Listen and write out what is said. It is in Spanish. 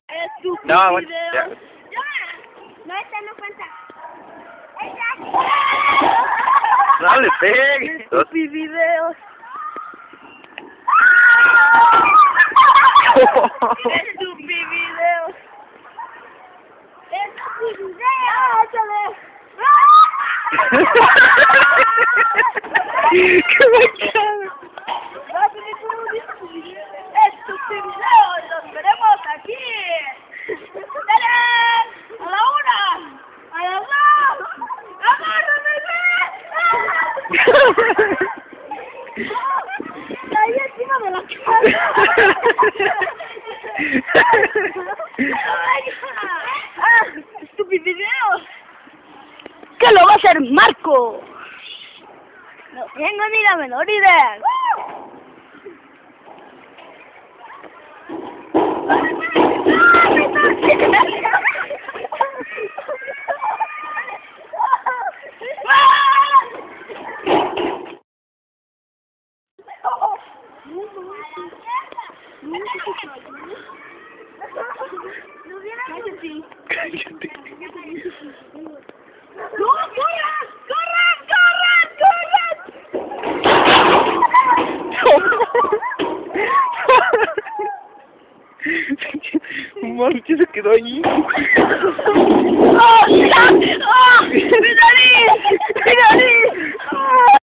No, bueno, ya. No, esta no cuenta. No le pegues. Estupideos. Estupideos. Estupideos. ¡Qué bacano! Estupideos, los veremos aquí. ¡A la una! ¡A las dos! Ahí encima de la cara. ¡Estupideos! ¿Qué lo va a hacer Marco? No tengo ni la menor idea. Cállate. ¡No, corran! ¡Corran! Marque se quedó allí. ¡Oh, ¡mi nariz! ¡Mi nariz!